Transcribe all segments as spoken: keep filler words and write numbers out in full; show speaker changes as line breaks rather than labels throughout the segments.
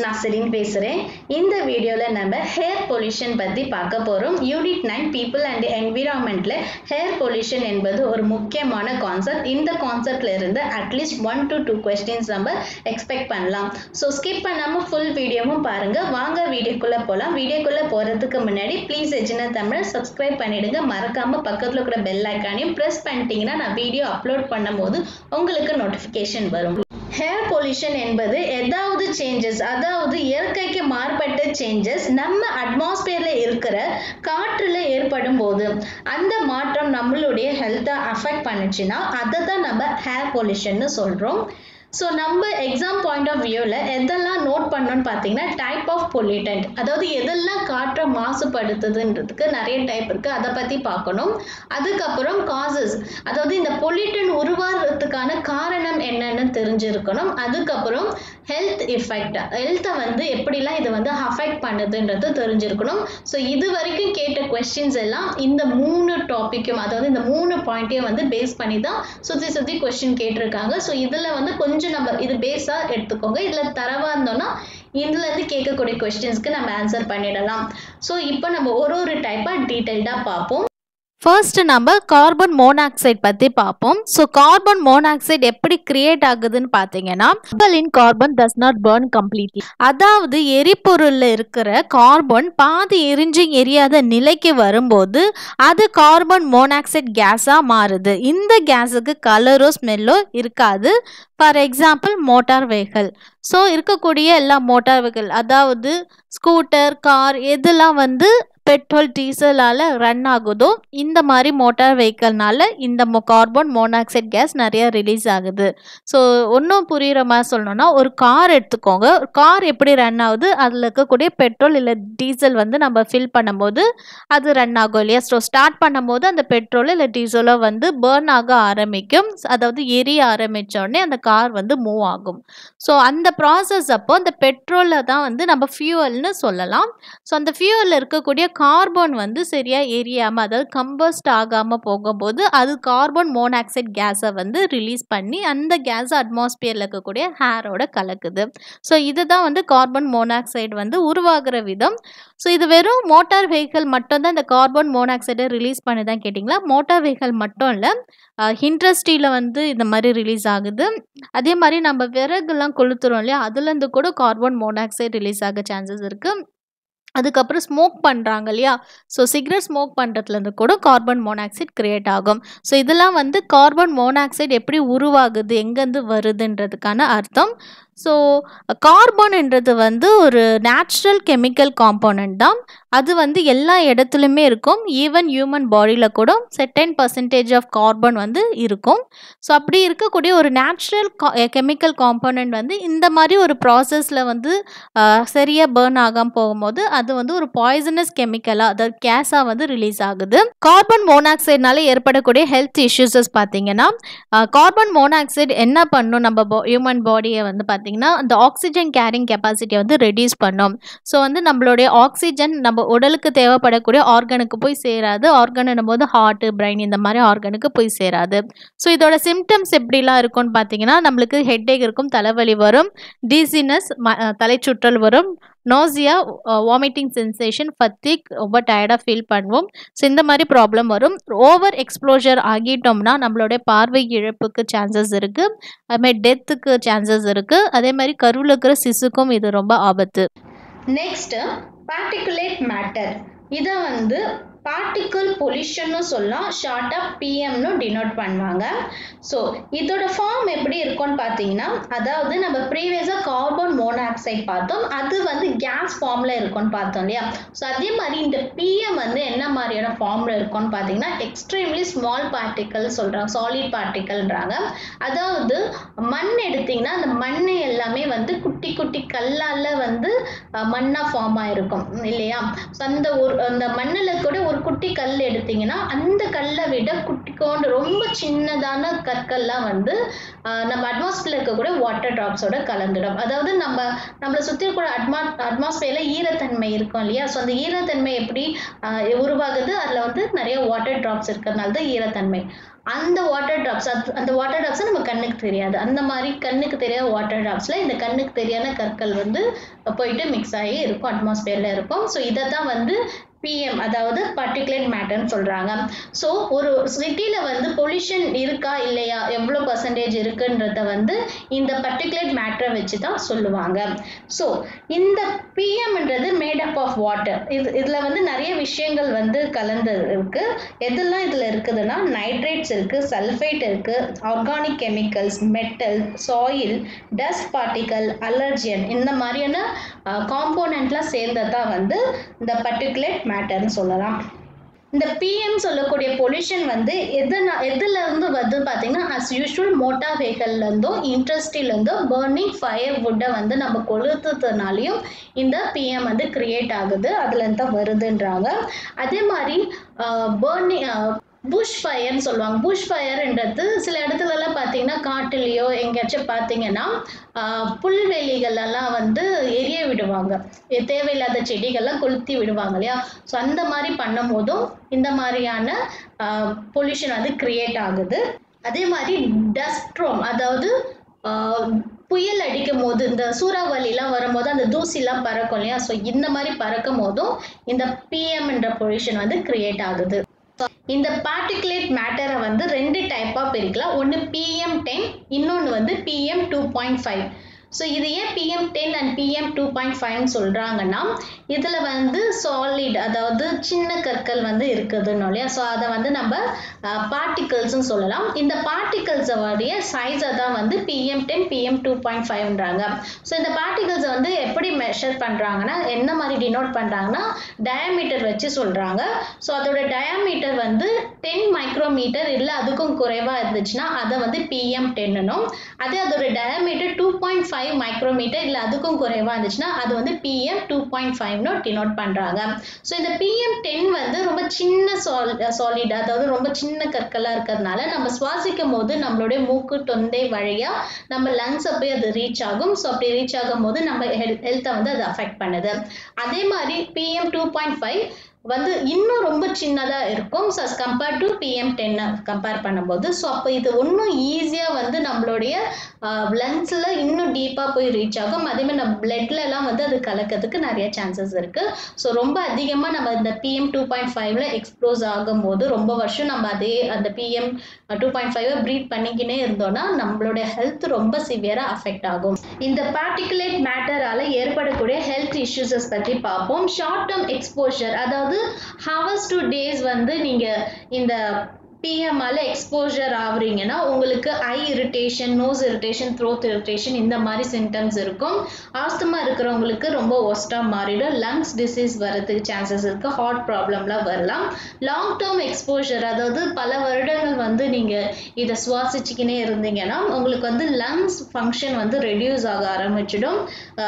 நான் செலின் பேசுறேன். இந்த வீடியோல நம்ம ஹேர் பொல்யூஷன் பத்தி பார்க்க போறோம். யூனிட் நைன் பீப்புள் அண்ட் என்விரான்மெண்ட்ல ஹேர் பொல்யூஷன் என்பது ஒரு முக்கியமான கான்செப்ட். இந்த கான்செப்ட்ல இருந்து at least one to two questions நம்ம எக்ஸ்பெக்ட் பண்ணலாம். ஸோ ஸ்கிப் பண்ணாம ஃபுல் வீடியோவும் பாருங்க. வாங்க வீடியோக்குள்ள போலாம். வீடியோக்குள்ள போறதுக்கு முன்னாடி ப்ளீஸ் எஜினா தமிழ் சப்ஸ்கிரைப் பண்ணிடுங்க. மறக்காம பக்கத்துல இருக்கிற பெல் ஐக்கானையும் பிரஸ் பண்ணிட்டீங்கன்னா நான் வீடியோ அப்லோட் பண்ணும்போது உங்களுக்கு நோட்டிஃபிகேஷன் வரும். ஹேர் பொல்யூஷன் என்பது ஏதாவது சேஞ்சஸ், அதாவது இயற்கைக்கு மாறுபட்ட சேஞ்சஸ் நம்ம அட்மாஸ்பியர்ல இருக்கிற காற்றுல ஏற்படும் போது அந்த மாற்றம் நம்மளுடைய ஹெல்த்தை அஃபெக்ட் பண்ணுச்சுன்னா அதை தான் நம்ம ஹேர் பொல்யூஷன் சொல்றோம். ஸோ நம்ம எக்ஸாம் பாயிண்ட் ஆஃப் வியூவில் எதெல்லாம் நோட் பண்ணணும்னு பார்த்தீங்கன்னா டைப் ஆஃப் பொல்யூட்டன்ட், அதாவது எதெல்லாம் காற்றை மாசுபடுத்துதுன்றதுக்கு நிறைய டைப் இருக்குது, அதை பற்றி பார்க்கணும். அதுக்கப்புறம் காசஸ், அதாவது இந்த பொல்யூட்டன் உருவாகிறதுக்கான காரணம் என்னன்னு தெரிஞ்சிருக்கணும். அதுக்கப்புறம் ஹெல்த் எஃபெக்ட், ஹெல்த்தை வந்து எப்படிலாம் இது வந்து அஃபெக்ட் பண்ணுதுன்றது தெரிஞ்சிருக்கணும். ஸோ இது வரைக்கும் கேட்ட கொஸ்டின்ஸ் எல்லாம் இந்த மூணு டாப்பிக்கும், அதாவது இந்த மூணு பாயிண்ட்டையும் வந்து பேஸ் பண்ணி தான் சுற்றி சுற்றி கொஸ்டின் கேட்டிருக்காங்க. ஸோ இதில் வந்து கொஞ்சம் நம்ம இது பேஸா எடுத்துக்கோங்க. இதுல தரவா இருந்தோம்னா இதுல இருந்து கேட்கக்கூடிய கொஸ்டின்ஸ்க்கு நம்ம ஆன்சர் பண்ணிடலாம். ஸோ இப்போ நம்ம ஒரு ஒரு டைப்பா டீடைல்டா பார்ப்போம்.
ஃபர்ஸ்ட் நம்ம கார்பன் மோனாக்சைடு பற்றி பார்ப்போம். ஸோ கார்பன் மோனாக்சைடு எப்படி கிரியேட் ஆகுதுன்னு பார்த்தீங்கன்னா, in carbon does not burn completely, அதாவது எரிபொருளில் இருக்கிற கார்பன் பாதி எரிஞ்சு எரியாத நிலைக்கு வரும்போது அது கார்பன் மோனாக்சைடு கேஸாக மாறுது. இந்த கேஸுக்கு கலரோ ஸ்மெல்லோ இருக்காது. For example motor vehicle. So இருக்கக்கூடிய எல்லா மோட்டார் வெஹிக்கிள், அதாவது ஸ்கூட்டர், கார், எதெல்லாம் வந்து பெட்ரோல் டீசலால் ரன் ஆகுதோ இந்த மாதிரி மோட்டார் வெஹிக்கிள்னால இந்த கார்பன் மோனாக்சைடு கேஸ் நிறைய ரிலீஸ் ஆகுது. ஸோ ஒன்றும் புரிகிற மாதிரி சொல்லணும்னா, ஒரு கார் எடுத்துக்கோங்க. ஒரு கார் எப்படி ரன் ஆகுது, அதில் இருக்கக்கூடிய பெட்ரோல் இல்லை டீசல் வந்து நம்ம ஃபில் பண்ணும்போது அது ரன் ஆகும் இல்லையா. ஸோ ஸ்டார்ட் பண்ணும்போது அந்த பெட்ரோல் இல்லை டீசலோ வந்து பேர்ன் ஆக ஆரம்பிக்கும், அதாவது எரிய ஆரம்பித்தோடனே அந்த கார் வந்து மூவ் ஆகும். ஸோ அந்த ப்ராசஸ் அப்போ அந்த பெட்ரோலை தான் வந்து நம்ம ஃபியூவல்னு சொல்லலாம். ஸோ அந்த ஃபியூவலில் இருக்கக்கூடிய கார்பன் வந்து சரியாக எரியாமல், அதாவது கம்பஸ்ட் ஆகாமல் போகும்போது அது கார்பன் மோனாக்சைடு கேஸை வந்து ரிலீஸ் பண்ணி அந்த கேஸை அட்மாஸ்பியரில் இருக்கக்கூடிய ஹேரோட கலக்குது. ஸோ இதுதான் வந்து கார்பன் மோனாக்சைடு வந்து உருவாகிற விதம். ஸோ இது வெறும் மோட்டார் வெஹிக்கிள் மட்டும்தான் இந்த கார்பன் மோனாக்சைடை ரிலீஸ் பண்ணி தான் கேட்டிங்களா? மோட்டார் வெஹிக்கிள் மட்டும் இல்லை, இண்டஸ்ட்ரியில் வந்து இந்த மாதிரி ரிலீஸ் ஆகுது. அதே மாதிரி நம்ம விறகுலாம் கொளுத்துறோம் இல்லையா, அதுலேருந்து கூட கார்பன் மோனாக்சைடு ரிலீஸ் ஆக சான்சஸ் இருக்குது. அதுக்கப்புறம் ஸ்மோக் பண்ணுறாங்க இல்லையா, ஸோ சிகரெட் ஸ்மோக் பண்ணுறதுலேருந்து கூட கார்பன் மோனாக்சைடு கிரியேட் ஆகும். ஸோ இதெல்லாம் வந்து கார்பன் மோனாக்சைடு எப்படி உருவாகுது, எங்கேருந்து வருதுன்றதுக்கான அர்த்தம். ஸோ கார்பன்ன்றது வந்து ஒரு நேச்சுரல் கெமிக்கல் காம்போனன்ட் தான். அது வந்து எல்லா இடத்துலையுமே இருக்கும். ஈவன் ஹியூமன் பாடியில் கூட செர்டைன் பர்சன்டேஜ் ஆஃப் கார்பன் வந்து இருக்கும். ஸோ அப்படி இருக்கக்கூடிய ஒரு நேச்சுரல் கெமிக்கல் காம்போனன்ட் வந்து இந்த மாதிரி ஒரு ப்ராசஸில் வந்து சரியாக பேர்ன் ஆகாமல் போகும்போது அது வந்து ஒரு பாய்சனஸ் கெமிக்கலாக, அதாவது கேஸாக வந்து ரிலீஸ் ஆகுது. கார்பன் மோனாக்சைடுனால ஏற்படக்கூடிய ஹெல்த் இஷ்யூஸஸ் பார்த்தீங்கன்னா, கார்பன் மோனாக்சைடு என்ன பண்ணும் நம்ம ஹியூமன் பாடியை வந்து பார்த்தீங்கன்னா அந்த ஆக்சிஜன் கேரிங் கெப்பாசிட்டியை வந்து ரெடியூஸ் பண்ணும். ஸோ வந்து நம்மளுடைய ஆக்சிஜன் நம்ம உடலுக்கு தேவைப்படக்கூடிய ஆர்கனுக்கு போய் சேராது. ஆர்கனும் போது ஹார்ட், பிரெயின் இந்த மாதிரி ஆர்கனுக்கு போய் சேராது. ஸோ இதோட சிம்டம்ஸ் எப்படிலாம் இருக்கும்னு பார்த்தீங்கன்னா, நம்மளுக்கு ஹெட்டேக் இருக்கும், தலைவலி வரும், டீசினஸ் தலைச்சுற்றல் வரும், நோசியா, வாமிட்டிங் சென்சேஷன், ஃபத்திக், ரொம்ப டயர்டாக ஃபீல் பண்ணுவோம். ஸோ இந்த மாதிரி ப்ராப்ளம் வரும். ஓவர் எக்ஸ்ப்ளோஜர் ஆகிட்டோம்னா நம்மளுடைய பார்வை இழப்புக்கு சான்சஸ் இருக்குது. அதுமாதிரி டெத்துக்கு சான்சஸ் இருக்குது. அதே மாதிரி கருவில் இருக்கிற சிசுக்கும் இது ரொம்ப ஆபத்து.
நெக்ஸ்ட் பார்ட்டிகுலேட் மேட்டர், இதை வந்து பார்ட்டிகல் பொல்யூஷன்னு சொல்லலாம், ஷார்ட்டாக பிஎம்னு டினோட் பண்ணுவாங்க. ஸோ இதோட ஃபார்ம் எப்படி இருக்கும்னு பார்த்தீங்கன்னா, அதாவது நம்ம ப்ரீவியஸாக கார்பன் மோனாக்சைடு பார்த்தோம், அது வந்து கேஸ் ஃபார்மில் இருக்கும்னு பார்த்தோம் இல்லையா. ஸோ அதே மாதிரி இந்த பிஎம் வந்து என்ன மாதிரியான ஃபார்மில் இருக்கும்னு பார்த்தீங்கன்னா, எக்ஸ்ட்ரீம்லி ஸ்மால் பார்ட்டிக்கல் சொல்கிறாங்க, சாலிட் பார்ட்டிக்கல்ன்றாங்க. அதாவது மண் எடுத்திங்கன்னா அந்த மண் எல்லாமே வந்து குட்டி குட்டி கல்லால் வந்து மண்ணாக ஃபார்ம் ஆகிருக்கும் இல்லையா. ஸோ அந்த ஒரு அந்த மண்ணில் கூட ஒரு குட்டி கல் எடுத்தீங்கன்னா அந்த கல்லை விட குட்டி சிலிக்கோன் ரொம்ப சின்னதான கற்கள்லாம் வந்து நம்ம அட்மாஸ்பியர்ல இருக்கக்கூடிய வாட்டர் டிராப்ஸோட கலந்துடும். அதாவது நம்ம நம்மளை சுற்றி கூட அட்மா அட்மாஸ்பியர்ல ஈரத்தன்மை இருக்கும் இல்லையா? ஸோ அந்த ஈரத்தன்மை எப்படி உருவாகுது? அதில் வந்து நிறைய வாட்டர் டிராப்ஸ் இருக்கிறதுனால தான் ஈரத்தன்மை. அந்த வாட்டர் டிராப்ஸ் அந்த வாட்டர் டிராப்ஸ் நம்ம கண்ணுக்கு தெரியாது. அந்த மாதிரி கண்ணுக்கு தெரியாத வாட்டர் டிராப்ஸ்ல இந்த கண்ணுக்கு தெரியாத கற்கள் வந்து போயிட்டு மிக்ஸ் ஆகி இருக்கும், அட்மாஸ்பியர்ல இருக்கும். ஸோ இதை தான் வந்து பிஎம் அதாவது பார்ட்டிகுலேட் மேட்டர்னு சொல்றாங்க. ஸோ ஒரு சிட்டியில வந்து பொல்யூஷன் இருக்கா இல்லையா, எவ்வளோ பர்சன்டேஜ் இருக்குன்றத வந்து இந்த பார்ட்டிகுலேட் மேட்டரை வச்சு தான் சொல்லுவாங்க. ஸோ இந்த பிஎம்ன்றது மேட் அப் ஆஃப் வாட்டர். இது இதுல வந்து நிறைய விஷயங்கள் வந்து கலந்து இருக்கு. எதெல்லாம் இதுல இருக்குதுன்னா நைட்ரேட்ஸ் இருக்கு, சல்ஃபேட் இருக்கு, organic chemicals, metal, soil, dust particle, allergen, இந்த மாதிரியான காம்போனன்ட்லாம் சேர்ந்ததான் வந்து இந்த பார்ட்டிகுலேட் மேட்டர்னு சொல்லலாம். இந்த பிஎம் சொல்லக்கூடிய பொல்யூஷன் வந்து எதுனா எதுல இருந்து வருது பார்த்தீங்கன்னா அஸ் யூஷுவல் மோட்டார் வெஹிக்கல்ல இருந்தோ இண்டஸ்ட்ரியில இருந்தோ பர்னிங் ஃபயர் வுட்டை வந்து நம்ம கொளுத்துறதுனாலையும் இந்த பிஎம் வந்து கிரியேட் ஆகுது, அதுல இருந்து தான் வருதுன்றாங்க. அதே மாதிரி பர்னிங் புஷ் ஃபயர்னு சொல்லுவாங்க. புஷ் ஃபயர்ன்றது சில இடத்துலலாம் பார்த்தீங்கன்னா காட்டுலேயோ எங்கேயாச்சும் பார்த்தீங்கன்னா புல்வெளிகளெல்லாம் வந்து எரிய விடுவாங்க, தேவையில்லாத செடிகள்லாம் கொளுத்தி விடுவாங்க இல்லையா? ஸோ அந்த மாதிரி பண்ணும் போதும் இந்த மாதிரியான பொல்யூஷன் வந்து கிரியேட் ஆகுது. அதே மாதிரி டஸ்ட்ரோம், அதாவது புயல் அடிக்கும் போது இந்த சூறாவளிலாம் வரும்போது அந்த தூசிலாம் பறக்கும் இல்லையா? ஸோ இந்த மாதிரி பறக்கும் போதும் இந்த பிஎம்ன்ற பொல்யூஷன் வந்து கிரியேட் ஆகுது. இந்த பார்ட்டிகுலேட் மேட்டரை வந்து ரெண்டு டைப்பா பிரிக்கலாம். ஒன்று பிஎம் டென், இன்னொன்று வந்து PM two point five. So இது ஏன் PM ten and PM two point ஃபைவ்னு சொல்கிறாங்கன்னா இதில் வந்து சாலிட் அதாவது சின்ன கற்கள் வந்து இருக்குதுன்னு இல்லையா? ஸோ அதை வந்து நம்ம பார்ட்டிகல்ஸ்ன்னு சொல்லலாம். இந்த பார்ட்டிகல்ஸோடைய சைஸை தான் வந்து PM ten PM two point ஃபைவ்ன்றாங்க. ஸோ இந்த பார்ட்டிகல்ஸை வந்து எப்படி மெஷர் பண்ணுறாங்கன்னா என்ன மாதிரி டினோட் பண்ணுறாங்கன்னா டயாமீட்டர் வச்சு சொல்கிறாங்க. ஸோ அதோட டயாமீட்டர் வந்து டென் மைக்ரோமீட்டர் இல்லை அதுக்கும் குறைவாக இருந்துச்சுன்னா அதை வந்து பிஎம் டென்னும், அதே அதோட diameter two point five micrometre இல்லை அதுக்கும் குறைவாக இருந்துச்சுன்னா அது வந்து பிஎம் டூ பாயிண்ட் ஃபைவ்னு டினோட் பண்ணுறாங்க. ஸோ இந்த பிஎம் டென் வந்து ரொம்ப சின்ன சால் சாலிட் அதாவது ரொம்ப சின்ன கற்களாக இருக்கிறதுனால நம்ம சுவாசிக்கும் போது நம்மளுடைய மூக்கு தொண்டை வழியாக நம்ம லங்ஸை போய் அது ரீச் ஆகும். ஸோ அப்படி ரீச் ஆகும் போது நம்ம ஹெல்த் ஹெல்த்தை வந்து அது அஃபெக்ட் பண்ணுது. அதே மாதிரி பிஎம் டூ பாயிண்ட் ஃபைவ் வந்து இன்னும் ரொம்ப சின்னதாக இருக்கும் ஸோ கம்பேர்ட் டு பிஎம் டென்னை கம்பேர் பண்ணும்போது. ஸோ அப்போ இது இன்னும் ஈஸியாக வந்து நம்மளுடைய லங்ஸில் இன்னும் டீப்பாக போய் ரீச் ஆகும். அதேமாதிரி நம்ம பிளட்லலாம் வந்து அது கலக்கிறதுக்கு நிறைய சான்சஸ் இருக்குது. ஸோ ரொம்ப அதிகமாக நம்ம இந்த பிஎம் டூ பாயிண்ட் ஃபைவ்ல எக்ஸ்ப்ளோஸ் ஆகும்போது ரொம்ப வருஷம் நம்ம அதே அந்த பிஎம் டூ பாயிண்ட் ஃபைவை ப்ரீத் பண்ணிக்கினே இருந்தோம்னா நம்மளுடைய ஹெல்த் ரொம்ப சிவியராக அஃபெக்ட் ஆகும். இந்த பார்ட்டிகுலேட் மேட்டரால் ஏற்படக்கூடிய ஹெல்த் இஷ்யூஸஸ் பற்றி பார்ப்போம். ஷார்ட் டேர்ம் எக்ஸ்போஷர், அதாவது ஹவர்ஸ் டு டேஸ் வந்து நீங்க இந்த பிஎம்ஆல எக்ஸ்போஜர் ஆகுறீங்கன்னா உங்களுக்கு eye irritation, nose irritation, throat irritation இந்த மாதிரி சிம்டம்ஸ் இருக்கும். ஆஸ்துமா இருக்கிறவங்களுக்கு ரொம்ப ஒஸ்டா மாறிடும். லங்ஸ் டிசீஸ் வரதுக்கு சான்சஸ் இருக்கு. ஹார்ட் ப்ராப்ளம்லாம் வரலாம். லாங் டேர்ம் எக்ஸ்போஜர், அதாவது பல வருடங்கள் வந்து நீங்க இதை சுவாசிச்சுக்கினே இருந்தீங்கன்னா உங்களுக்கு வந்து லங்ஸ் ஃபங்க்ஷன் வந்து ரெடியூஸ் ஆக ஆரம்பிச்சிடும்.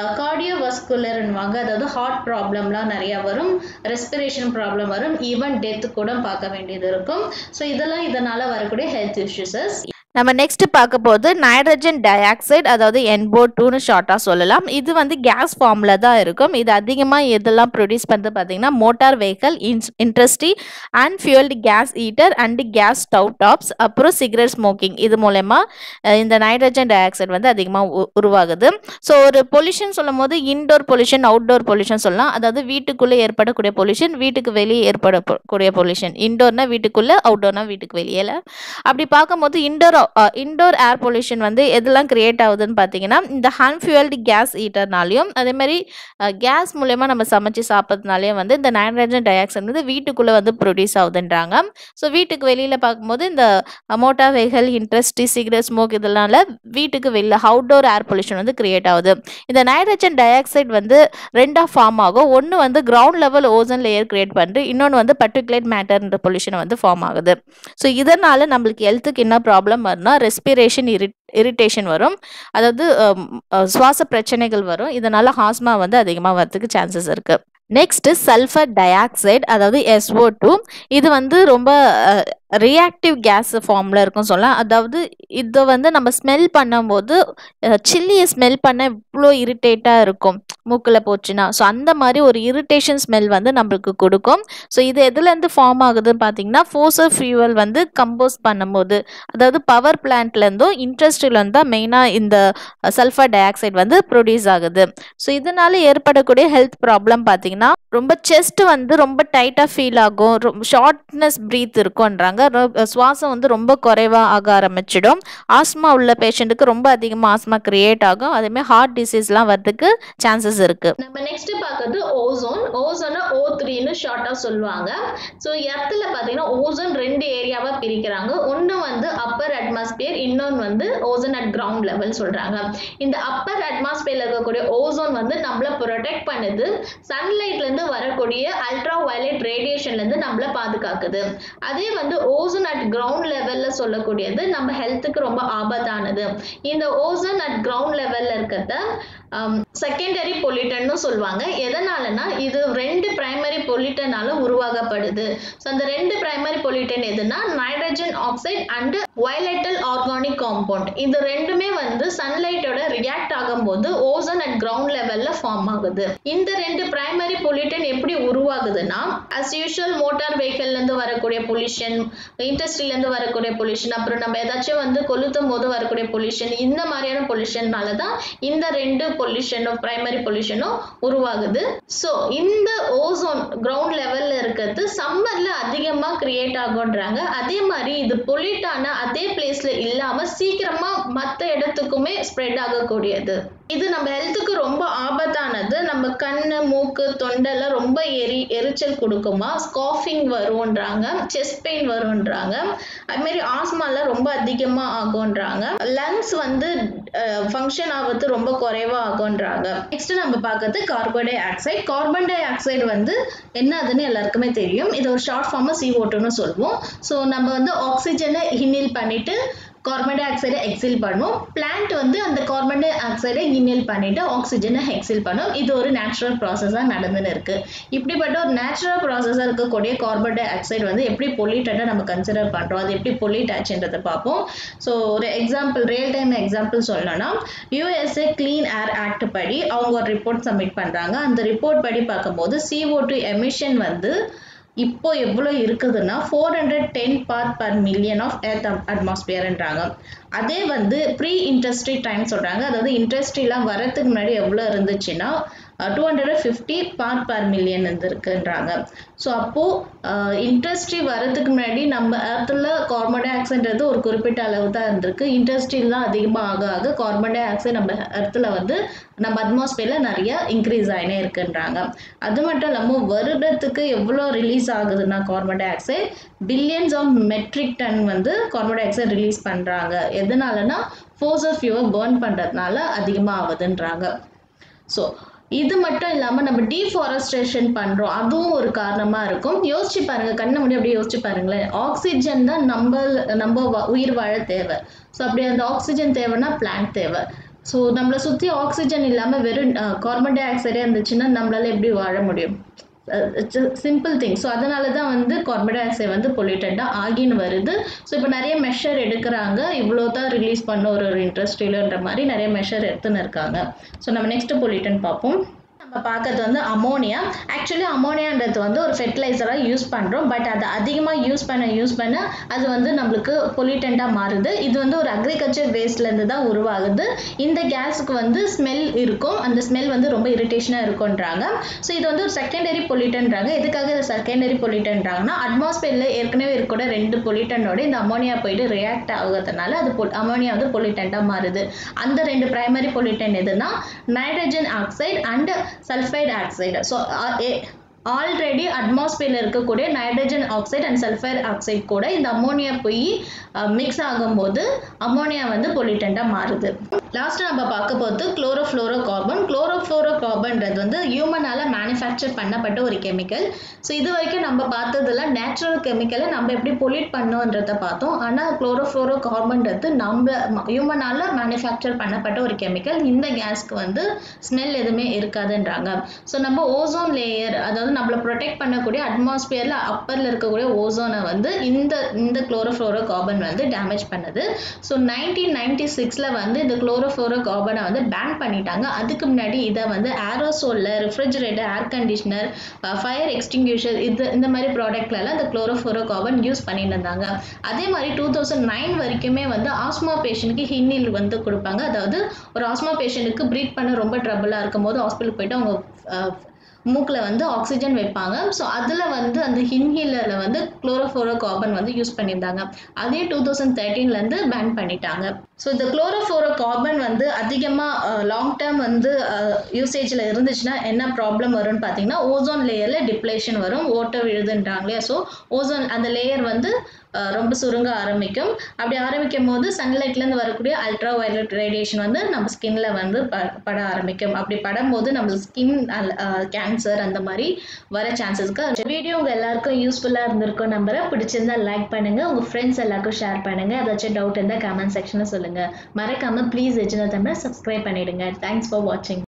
கார்டியோவாஸ்குலர்னுவாங்க, அதாவது ஹார்ட் ப்ராப்ளம்லாம் நிறைய வரும், ரெஸ்பிரேஷன் ப்ராப்ளம் வரும், ஈவன் டெத் கூட பார்க்க வேண்டியது இருக்கும். ஸோ இதெல்லாம் இதனால வரக்கூடிய ஹெல்த் இஷ்யூஸஸ்.
நம்ம நெக்ஸ்ட் பார்க்க போது நைட்ரஜன் டை ஆக்சைடு, அதாவது என் ஓ டூன்னு ஷார்ட்டாக சொல்லலாம். இது வந்து கேஸ் ஃபார்மில் தான் இருக்கும். இது அதிகமாக எதெல்லாம் ப்ரொடியூஸ் பண்ணுறது பார்த்தீங்கன்னா motor vehicle, industry and fueled gas heater and gas stove tops, அப்புறம் சிகரெட் ஸ்மோக்கிங். இது மூலயமா இந்த நைட்ரஜன் டை ஆக்சைடு வந்து அதிகமாக உருவாகுது. ஸோ ஒரு பொல்யூஷன் சொல்லும் போது இன்டோர் பொல்யூஷன், அவுட்டோர் பொல்யூஷன் சொல்லலாம். அதாவது வீட்டுக்குள்ளே ஏற்படக்கூடிய பொல்யூஷன், வீட்டுக்கு வெளியே ஏற்படக்கூடிய பொல்யூஷன். இன்டோர்னா வீட்டுக்குள்ளே, அவுட்டோர்னா வீட்டுக்கு வெளியே. அப்படி பார்க்கும்போது இன்டோர் இன்டோர் ஏர் பொல்யூஷன் வந்து எதெல்லாம் கிரியேட் ஆகுதுன்னு பார்த்தீங்கன்னா இந்த அன்ஃபியூல்டு கேஸ் ஹீட்டர்னாலையும் அதே மாதிரி கேஸ் மூலயமா நம்ம சமைச்சு சாப்பிட்றதுனாலையும் வந்து இந்த நைட்ரஜன் டை ஆக்சைடு வந்து வீட்டுக்குள்ளே வந்து ப்ரொடியூஸ் ஆகுதுன்றாங்க. ஸோ வீட்டுக்கு வெளியில் பார்க்கும்போது இந்த motor vehicle, industry, cigarette smoke இதனால வீட்டுக்கு வெளியில் அவுட்டோர் ஏர் பொல்யூஷன் வந்து கிரியேட் ஆகுது. இந்த நைட்ரஜன் டை ஆக்சைடு வந்து ரெண்டாக ஃபார்ம் ஆகும். ஒன்று வந்து ground level ozone layer create பண்ணுறது, இன்னொன்று வந்து பார்ட்டிகுலேட் மேட்டர்ன்ற பொல்யூஷன் வந்து ஃபார்ம் ஆகுது. ஸோ இதனால நம்மளுக்கு ஹெல்த்துக்கு என்ன ப்ராப்ளம் ரெஸ்பிரேஷன் இரிட்டேஷன் வரும், அதாவது சுவாச பிரச்சனைகள் வரும். இதனால ஆஸ்மா வந்து அதிகமாக வரதுக்கு சான்சஸ் இருக்கு. நெக்ஸ்ட் சல்ஃபர் டை ஆக்சைடு, அதாவது எஸ் ஓ டூ. இது வந்து ரொம்ப ரியாக்டிவ் கேஸ் ஃபார்மில் இருக்கும் சொல்லலாம். அதாவது இதை வந்து நம்ம ஸ்மெல் பண்ணும்போது சில்லியை ஸ்மெல் பண்ண இவ்வளோ இரிட்டேட்டாக இருக்கும் மூக்கில் போச்சுன்னா. ஸோ அந்த மாதிரி ஒரு இரிட்டேஷன் ஸ்மெல் வந்து நம்மளுக்கு கொடுக்கும். ஸோ இது எதுலேருந்து ஃபார்ம் ஆகுதுன்னு பார்த்தீங்கன்னா ஃபோசல் ஃபியூவல் வந்து கம்போஸ் பண்ணும்போது, அதாவது பவர் பிளான்ட்லேருந்தும் இண்டஸ்ட்ரியிலேருந்து தான் மெயினாக இந்த சல்ஃபர் டை ஆக்சைடு வந்து ப்ரொடியூஸ் ஆகுது. ஸோ இதனால ஏற்படக்கூடிய ஹெல்த் ப்ராப்ளம் பார்த்தீங்கன்னா ரொம்ப செஸ்ட் வந்து ரொம்ப டைட்டாக ஃபீல் ஆகும், ரொம்ப ஷார்ட்னஸ் ப்ரீத் இருக்கும்ன்றாங்க, சுவாசம் வந்து ரொம்ப குறைவாக ஆக ஆரம்பிச்சிடும். ஆஸ்மா உள்ள பேஷண்ட்டுக்கு ரொம்ப அதிகமாக ஆஸ்மா கிரியேட் ஆகும். அதேமாதிரி ஹார்ட் டிசீஸ்லாம் வரதுக்கு சான்சஸ் இருக்கு.
நம்ம நெக்ஸ்ட் பார்க்கறது ஓசோன். ஓசோனை ஓ த்ரீன்னு ஷார்ட்டாக சொல்லுவாங்க. ஸோ எர்த்தில் பார்த்தீங்கன்னா ஓசோன் ரெண்டு ஏரியாவாக பிரிக்கிறாங்க. ஒன்று வந்து அப்பர் அட்மாஸ்பியர், இன்னொன்று வந்து ஓசோன் அட் கிரவுண்ட் லெவல் சொல்கிறாங்க. இந்த அப்பர் அட்மாஸ்பியரில் இருக்கக்கூடிய ஓசோன் வந்து நம்மளை ப்ரொடெக்ட் பண்ணுது, சன்லைட்லேருந்து வரக்கூடிய அல்ட்ரா வயலட் ரேடியேஷன்லேருந்து நம்மளை பாதுகாக்குது. அதே வந்து ஓசோன் அட் கிரவுண்ட் லெவலில் சொல்லக்கூடியது நம்ம ஹெல்த்துக்கு ரொம்ப ஆபத்தானது. இந்த ஓசோன் அட் கிரவுண்ட் லெவலில் இருக்கிறத செகண்டரி பொல்யூட்டன்னு சொல்லுவாங்க. எதனாலனா இது ரெண்டு பிரைமரி பொல்யூட்டனால உருவாக்கப்படுது. ஸோ அந்த ரெண்டு பிரைமரி பொல்யூட்டன் எதுனா nitrogen oxide and volatile organic compound. இது ரெண்டுமே வந்து சன்லைட்டோட ரியாக்ட் ஆகும்போது ஓசோன் அட் கிரவுண்ட் லெவல்ல ஃபார்ம் ஆகுது. இந்த ரெண்டு பிரைமரி பொல்யூட்டன் எப்படி உருவாகுதுன்னா அஸ் யூஷுவல் மோட்டார் வெஹிக்கிள்ல இருந்து வரக்கூடிய பொல்யூஷன், இண்டஸ்ட்ரியில இருந்து வரக்கூடிய பொல்யூஷன், அப்புறம் நம்ம ஏதாச்சும் வந்து கொளுத்தும் போது வரக்கூடிய பொல்யூஷன், இந்த மாதிரியான பொல்யூஷன்னால தான் இந்த ரெண்டு பொல்யூஷனும் பிரைமரி பொல்யூஷனும் உருவாகுது. ஸோ இந்த ஓசோன் கிரவுண்ட் லெவல்ல இருக்கிறது சம்மர்ல அதிகமா கிரியேட் ஆகுன்றாங்க. அதே மாதிரி இது பொல்யூட் ஆன அதே பிளேஸ்ல இல்லாம சீக்கிரமா மற்ற இடத்துக்குமே ஸ்ப்ரெட் ஆகக்கூடியது. இது நம்ம ஹெல்த்துக்கு ரொம்ப ஆபத்தானது. நம்ம கண்ணு, மூக்கு, தொண்டெல்லாம் ரொம்ப எரி எரிச்சல் கொடுக்குமா, ஸ்காஃபிங் வரும்ன்றாங்க, செஸ்ட் பெயின் வரும்ன்றாங்க, அதுமாரி ஆஸ்மாலாம் ரொம்ப அதிகமாக ஆகும்ன்றாங்க, லங்ஸ் வந்து ஃபங்க்ஷன் ஆகிறது ரொம்ப குறைவாக ஆகும்ன்றாங்க. நெக்ஸ்ட் நம்ம பார்க்கறது carbon dioxide. Carbon dioxide வந்து என்னதுன்னு எல்லாருக்குமே தெரியும். இது ஒரு ஷார்ட் ஃபார்மாக சி ஓ டூன்னு சொல்லுவோம். ஸோ நம்ம வந்து ஆக்சிஜனை இன்ஹேல் பண்ணிட்டு கார்பன் டை ஆக்சைடை எக்ஸேல் பண்ணும். பிளான்ட் வந்து அந்த கார்பன் டை ஆக்சைடை இன்ஹேல் பண்ணிட்டு ஆக்சிஜனை எக்ஸேல் பண்ணும். இது ஒரு நேச்சுரல் ப்ராசஸாக நடந்துன்னு இருக்கு. இப்படிப்பட்ட ஒரு நேச்சுரல் ப்ராசஸாக இருக்கக்கூடிய கார்பன் டை ஆக்சைடு வந்து எப்படி பொல்யூட்டடாக நம்ம கன்சிடர் பண்ணுறோம், அது எப்படி பொல்யூட் ஆச்சுன்றதை பார்ப்போம். ஸோ ஒரு எக்ஸாம்பிள், ரியல் டைம் எக்ஸாம்பிள் சொல்லணும்னா யூஎஸ்ஏ கிளீன் ஏர் ஆக்ட் படி அவங்க ஒரு ரிப்போர்ட் சப்மிட் பண்ணுறாங்க. அந்த ரிப்போர்ட் படி பார்க்கும்போது சி ஓ டூ எமிஷன் வந்து இப்போ எவ்வளோ இருக்குதுன்னா four hundred ten part per million of earth அட்மாஸ்பியர்ன்றாங்க. அதே வந்து ப்ரீ இண்டஸ்ட்ரி டைம் சொல்கிறாங்க. அதாவது இண்டஸ்ட்ரிலாம் வரத்துக்கு முன்னாடி எவ்வளோ இருந்துச்சுன்னா two hundred fifty part per million இருக்குன்றாங்க. ஸோ அப்போது இண்டஸ்ட்ரி வரதுக்கு முன்னாடி நம்ம எர்த்தில் கார்பன் டை ஆக்சைடுன்றது ஒரு குறிப்பிட்ட அளவு தான் இருந்திருக்கு. இண்டஸ்ட்ரிலாம் அதிகமாக ஆக ஆக கார்பன் டை ஆக்சைடு நம்ம எர்த்தில் வந்து நம்ம அட்மாஸ்பியரில் நிறைய இன்க்ரீஸ் ஆகினே இருக்குன்றாங்க. அது மட்டும் இல்லாமல் வருடத்துக்கு எவ்வளோ ரிலீஸ் ஆகுதுன்னா carbon dioxide billions of metric ton வந்து கார்பன் டை ஆக்சைடு ரிலீஸ் பண்ணுறாங்க. எதனாலனா ஃபோசல் ஃபியூவல் பர்ன் பண்ணுறதுனால அதிகமாக ஆகுதுன்றாங்க. ஸோ இது மட்டும் இல்லாமல் நம்ம டீஃபாரஸ்ட்ரேஷன் பண்ணுறோம், அதுவும் ஒரு காரணமாக இருக்கும். யோசிச்சு பாருங்கள், கண்ணை முடி அப்படியே யோசிச்சு பாருங்களேன். ஆக்சிஜன் தான் நம்ம நம்ம உயிர் வாழ தேவை. ஸோ அப்படி அந்த ஆக்சிஜன் தேவைன்னா பிளான்ட் தேவை. ஸோ நம்மளை சுற்றி ஆக்சிஜன் இல்லாமல் வெறும் கார்பன் டை ஆக்சைடே இருந்துச்சுன்னா நம்மளால எப்படி வாழ முடியும்? Simple thing. ஸோ அதனால தான் வந்து கார்பன் டை ஆக்சைடு வந்து பொல்யூட்டடாக ஆகின்னு வருது. ஸோ இப்போ நிறைய மெஷர் எடுக்கிறாங்க, இவ்வளோ தான் ரிலீஸ் பண்ண ஒரு ஒரு இண்டஸ்ட்ரியிலன்ற மாதிரி நிறைய மெஷர் எடுத்துன்னு இருக்காங்க. ஸோ நம்ம நெக்ஸ்ட் பொல்யூட்டன் பார்ப்போம். நம்ம பார்க்கறது வந்து அமோனியா. ஆக்சுவலி அமோனியான்றது வந்து ஒரு ஃபெர்டிலைசராக யூஸ் பண்ணுறோம். பட் அதை அதிகமாக யூஸ் பண்ண யூஸ் பண்ண அது வந்து நம்மளுக்கு பொல்யூட்டண்ட்டாக மாறுது. இது வந்து ஒரு அக்ரிகல்ச்சர் வேஸ்ட்லேருந்து தான் உருவாகுது. இந்த கேஸுக்கு வந்து ஸ்மெல் இருக்கும், அந்த ஸ்மெல் வந்து ரொம்ப இரிட்டேஷனாக இருக்குன்றாங்க. ஸோ இது வந்து ஒரு செகண்டரி பொல்யூட்டன்றாங்க. எதுக்காக இது செகண்டரி பொல்யூட்டன்றாங்கன்னா அட்மாஸ்பியரில் ஏற்கனவே இருக்கிற ரெண்டு பொல்யூட்டனோட இந்த அமோனியா போயிட்டு ரியாக்ட் ஆகுறதுனால அது அமோனியா வந்து பொல்யூட்டண்ட்டாக மாறுது. அந்த ரெண்டு பிரைமரி பொல்யூட்டன் எதுனா nitrogen oxide and sulphide oxide. So already அட்மாஸ்பியரில் இருக்கக்கூடிய nitrogen oxide and sulphide oxide கூட இந்த அமோனியா போய் மிக்ஸ் ஆகும்போது அமோனியா வந்து பொல்யூட்டண்ட்டாக மாறுது. லாஸ்ட் நம்ம பார்க்க போகிறது குளோரோஃப்ளோரோ கார்பன். குளோரோஃப்ளோரோ கார்பன்றது வந்து ஹியூமனால மேனுஃபேக்சர் பண்ணப்பட்ட ஒரு கெமிக்கல். ஸோ இது வரைக்கும் நம்ம பார்த்ததுல நேச்சுரல் கெமிக்கலை நம்ம எப்படி பொல்யூட் பண்ணோன்றதை பார்த்தோம். ஆனால் குளோரோஃப்ளோரோ கார்பன்றது நம்ம ஹியூமனால மேனுஃபேக்சர் பண்ணப்பட்ட ஒரு கெமிக்கல். இந்த கேஸ்க்கு வந்து ஸ்மெல் எதுவுமே இருக்காதுன்றாங்க. ஸோ நம்ம ஓசோன் லேயர், அதாவது நம்மளை ப்ரொடெக்ட் பண்ணக்கூடிய அட்மாஸ்பியர்ல அப்பர்ல இருக்கக்கூடிய ஓசோனை வந்து இந்த இந்த குளோரோஃப்ளோரோ கார்பன் வந்து டேமேஜ் பண்ணுது. ஸோ நைன்டீன் நைன்டி சிக்ஸ்ல வந்து இந்த குளோரோஃப்ளோரோ கார்பனை வந்து பேன் பண்ணிட்டாங்க. அதுக்கு முன்னாடி இதை வந்து ஏரோசோல்ல, refrigerator, air conditioner, fire extinguisher இது இந்த மாதிரி ப்ராடக்ட்ல எல்லாம் இந்த குளோரோஃப்ளோரோ கார்பன் யூஸ் பண்ணிட்டு இருந்தாங்க. அதே மாதிரி டூ தௌசண்ட் நைன் வரைக்குமே வந்து ஆஸ்மா பேஷண்ட்க்கு ஹின்னில் வந்து கொடுப்பாங்க. அதாவது ஒரு ஆஸ்மா பேஷண்ட்டுக்கு ப்ரீத் பண்ண ரொம்ப ட்ரபிளாக இருக்கும் போது ஹாஸ்பிட்டல் போயிட்டு அவங்க மூக்கில் வந்து ஆக்சிஜன் வைப்பாங்க. ஸோ அதில் வந்து அந்த இன்ஹேலரில் வந்து குளோரோஃப்ளோரோ கார்பன் வந்து யூஸ் பண்ணியிருந்தாங்க. அதே டூ தௌசண்ட் தேர்ட்டீன்லேருந்து பேன் பண்ணிட்டாங்க. ஸோ இந்த குளோரோஃப்ளோரோ கார்பன் வந்து அதிகமாக லாங் டேர்ம் வந்து யூசேஜில் இருந்துச்சுன்னா என்ன ப்ராப்ளம் வரும்னு பார்த்தீங்கன்னா, ஓசோன் லேயரில் டிப்ளேஷன் வரும், ஓட்ட விழுதுன்றாங்களே. ஸோ ஓசோன் அந்த லேயர் வந்து ரொம்ப சுருங்க ஆரம்பிக்கும். அப்படி ஆரம்பிக்கும் போது சன்லைட்லேருந்து வரக்கூடிய அல்ட்ரா வயலட் ரேடியேஷன் வந்து நம்ம ஸ்கின்ல வந்து பட ஆரம்பிக்கும். அப்படி படும்போது நம்ம ஸ்கின் கேன்சர் அந்த மாதிரி வர சான்சஸ் இருக்கு. வீடியோ உங்கள் எல்லாருக்கும் யூஸ்ஃபுல்லாக இருந்திருக்கும் நம்புறேன். பிடிச்சிருந்தா லைக் பண்ணுங்க, உங்கள் ஃப்ரெண்ட்ஸ் எல்லாருக்கும் ஷேர் பண்ணுங்க. ஏதாச்சும் டவுட் இருந்தால் கமெண்ட் செக்ஷனில் சொல்லுங்க. மறக்காம ப்ளீஸ் எஜ்னா தமிழ் சப்ஸ்கிரைப் பண்ணிடுங்க. தேங்க்ஸ் ஃபார் வாட்சிங்.